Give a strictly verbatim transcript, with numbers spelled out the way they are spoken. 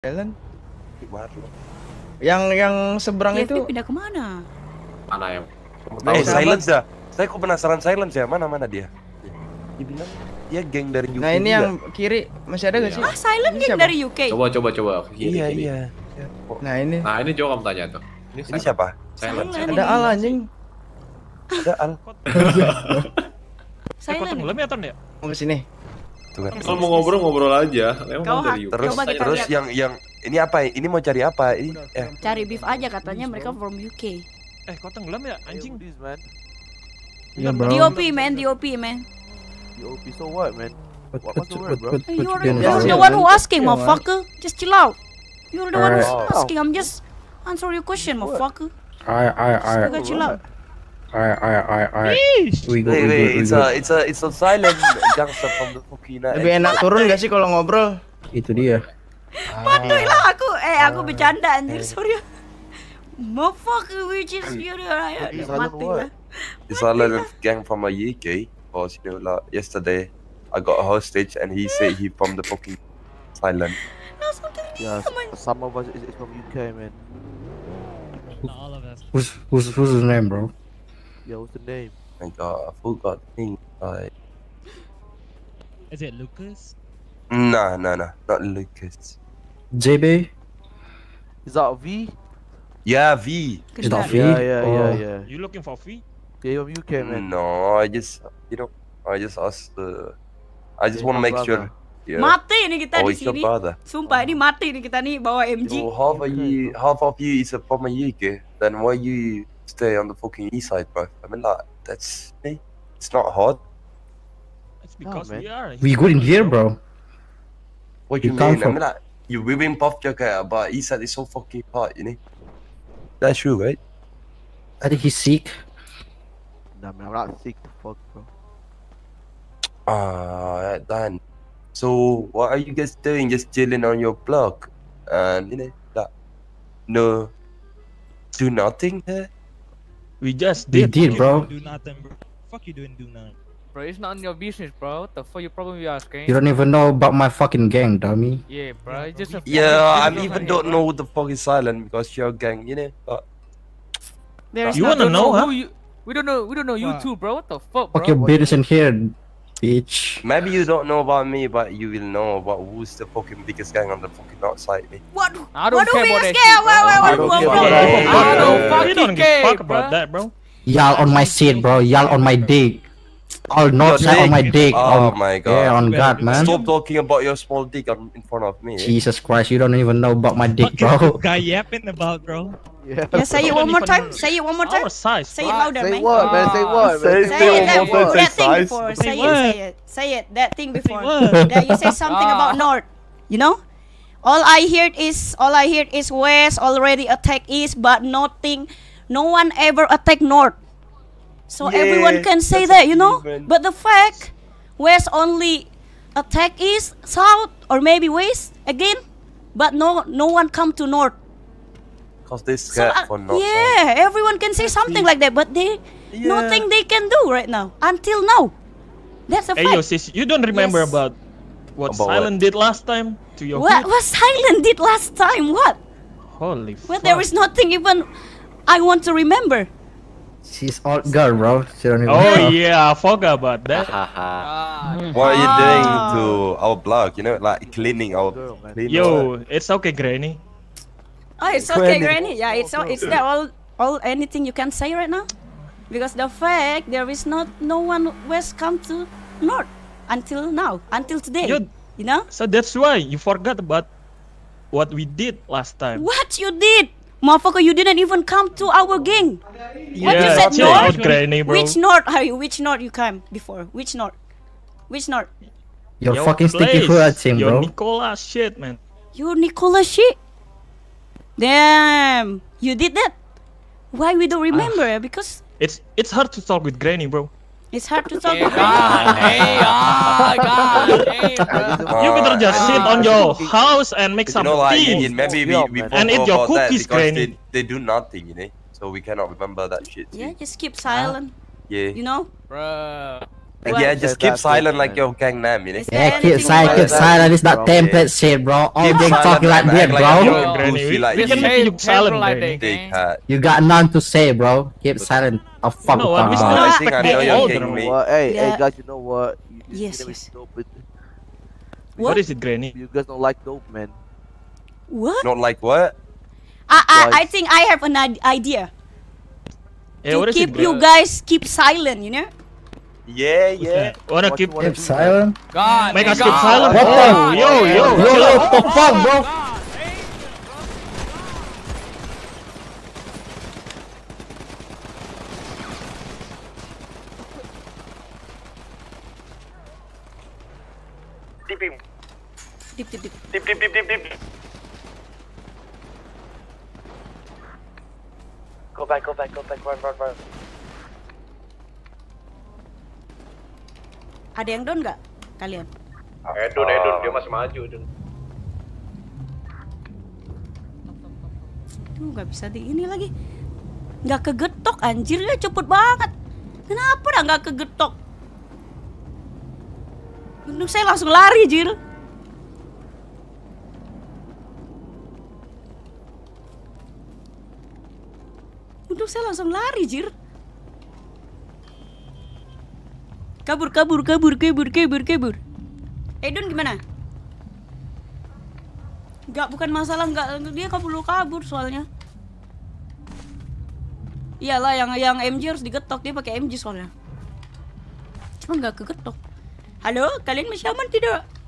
Thailand. Yang yang seberang T F T itu pindah kemana? Mana yang? Eh, Silence dah. Saya kok penasaran Silence ya, mana mana dia? Dia bilang dia geng dari U K. Nah, ini juga. yang kiri masih ada gak sih? Ah, Silent Ini Gang siapa? dari U K. Coba coba coba. Kiri, Iya kiri. iya. Nah, ini Nah ini coba kamu tanya tuh. Ini siapa? Silent. Silent. ada Al anjing. Ada Al. Eh, kok tenggelam ya, Ton ya? Mau ke sini. Tuh kan. Kalau mau ngobrol-ngobrol aja. Emang Kau dari hak- U K. Terus Coba kita terus lihat. yang yang ini apa? Ini mau cari apa? Ini eh Cari beef aja katanya mereka from U K. Eh, kok tenggelam ya, anjing? Yeah, bro. D O P man, D O P man. D O P, so what, man? What, What- what, what's the what, word, bro? what, Hey, what you're, you doing? you're Yeah, the yeah, one who man. asking, Yeah, man. motherfucker. Just chill out. You're the one who's Alright. asking. I'm just answer your question, motherfucker. I, I, I, You gotta chill out. I, I, I, I. We go, wait, we go, wait, we it's go. a it's a it's a silent gangster from the fucking Lebih enak turun gak sih kalau ngobrol? Itu dia. Panduin lah aku. Eh, aku bercanda anjir, sorry. Motherfucker, which is you Silent mati what? lah. It's a silent gang from a U K. Because you know, like yesterday, I got a hostage and he said he from the fucking silent. Langsung Yeah, terdiam anjir. s- some of us is, is from U K, man. Not all of us. Who's, who's, who's his name, bro? Yeah, what's the name? My God, I forgot the thing. Like, Is it Lucas? nah, nah, nah, not Lucas. J B? Is that V? Yeah, V. Is that Kenal. V? Yeah, yeah, Oh. yeah, yeah. You looking for V? Yeah, you're from U K, man. No, I just, you know, I just asked the. I just Yeah, want to my make sure. brother. Yeah. Mati nih kita Oh, di it's your sini. brother. Sumpah ini mati nih kita nih bawa M G. So half of you, half of you is from a U K. Then why you stay on the fucking east side, bro? I mean, like that's me. It's not hard. It's because man. we are. We good in here, bro. What You you, come mean? I from- mean, like you whipping puff joker, but east side is so fucking hard, you know. That's true, right? I think he's sick. Nah, man, I'm not sick. The fuck, bro. Ah, then. So what are you guys doing? Just chilling on your block, and you know, like, no, do nothing here. We just We did. did, bro. Do nothing, bro. Fuck you doing do nothing. Bro, it's not in your business, bro. What the fuck you problem you asking? You don't even know about my fucking gang, dummy. Yeah, bro. It's just a Yeah, I fucking even business don't here, know what the fuck is silent because you're a gang, you know. But There is You not wanna Don't know, huh? who you- We don't know. We don't know you What? too, bro. What the fuck, bro? Fuck your business in here, bitch. maybe you don't know about me, but you will know about who's the fucking biggest gang on the fucking outside. Me. What? I don't What do care we about that scare? shit, Wait, bro. wait, I wait, don't wait, care bro. about that. I don't we fucking don't give a care, fuck bro. about that, bro. Y'all on my seat, bro. Y'all on my dick. All north side on my dick. Oh On- my god. Yeah, on God, man. Stop talking about your small dick on, in front of me. eh? Jesus Christ, you don't even know about my dick, bro. Guy yapping about, bro. Yeah. Yeah, say it one more time. Say it one more time. Our size. Say it bro. louder, Say man. what, man? Say what, man? Say- Say say it, one that, more time, say that thing size. before. Say Say it, what? say it, say it. That thing before. what? That you say something about Ah. north. You know, all I heard is all I heard is west already attack east, but nothing. No one ever attack north. So Yeah, everyone can say that's that, you know. even. But the fact west only attack east, south, or maybe west again, but no no one come to north. Cause they So scared uh, for not. yeah, everyone can say something like that, but they Yeah. nothing they can do right now until now. That's a Hey, yo, fact. sis, you don't remember Yes. about what About Silent did last time to your What hood? was Silent did last time? What? Holy Well, fuck. there is nothing even I want to remember. She's all girl, bro. She don't even Oh know. yeah, I forgot about that. Ah, What are you doing Ah. to our block? You know, like cleaning our. Girl, man. Cleaning Yo, it's okay, Granny. Oh, it's okay, Granny. Granny. Yeah, it's all, it's that all all anything you can say right now, because the fact there is not no one west come to north until now, until today. Yo, You know so that's why you forgot about what we did last time. what you did, motherfucker? You didn't even come to our gang. What you Yeah, said, chill north? out, Granny, bro. Which north are you? Which north you came before? Which north? Which north? Your Yo, fucking sticky place. foot team, Yo, bro. Nicola shit, man. You Nicola shit. Damn, you did that. Why we don't remember? Because It's it's hard to talk with Granny, bro. it's hard to talk hey, about. God, hey, ah, God, hey, bro. You better just Uh, sit on uh, your uh, house and make You some know, like tea. in, maybe we, we And both eat know your about that cookies, because Granny. they, they do nothing, you know. So we cannot remember that shit. Yeah, too. just keep silent. Yeah. You know. Bro. Like, Yeah, you just said keep that silent thing, like man. your Gangnam, you know. Is there Yeah, keep anything silent, you keep want- silent. It's that Bro, template shit, bro. All Keep they silent talk like and that, act like bro. you're Bro, Brucey we like can you. make you silent, like Granny. that, Big gang. hat. You got none to say, bro. Keep silent. A fuck No, about we it. still No, I I- think I I- know I- you're I- getting You me. know what? Hey, hey Yeah. guys, you know what? You, you Yes, gonna be yes. stupid. What What? is it, Granny? You guys don't like dope, man. What? Not like what? I, I, I Guys. think I have an i- idea Yeah, to what is keep it, you Granny? guys keep silent. You know? Yeah, yeah. Wanna What keep you wanna Keep do, silent. God, make man, us keep God. silent? What the? Oh, yo, yo, Yo, yo. yo, what the fuck, bro? Dip, dip, dip. Dip, dip, dip, dip, dip. Go back, go back, go back, run, run, run. Ada yang down nggak kalian? Edun, Edun, dia masih maju, Edun. Tuh nggak bisa di ini lagi. Nggak kegetok anjir ya cepet banget. Kenapa dah nggak kegetok? Untung saya langsung lari jir. Untung saya langsung lari jir. Kabur, kabur, kabur, kabur, kabur, kabur. Edun gimana? Enggak, bukan masalah enggak, dia nggak perlu kabur soalnya. Iyalah yang yang M G harus digetok, dia pakai M G soalnya. Cuma nggak kegetok. Halo, kalian masih aman tidak?